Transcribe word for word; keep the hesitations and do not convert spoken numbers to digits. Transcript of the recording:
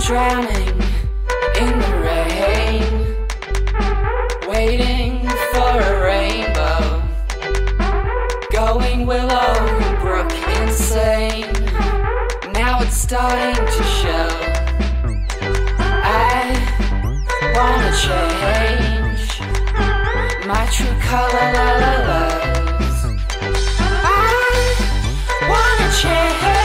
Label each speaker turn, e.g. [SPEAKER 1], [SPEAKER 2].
[SPEAKER 1] drowning in the rain, waiting for a rainbow, going willow brook insane. Now it's starting to show. I wanna change my true color, la la la. I wanna change.